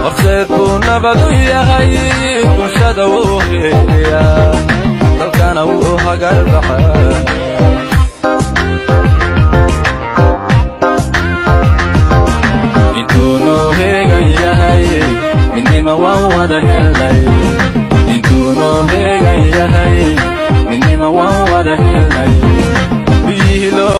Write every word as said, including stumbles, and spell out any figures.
horseedku nabad u yahay bulshada wuu qiimeeyaa dalkana wuu hagar baxaa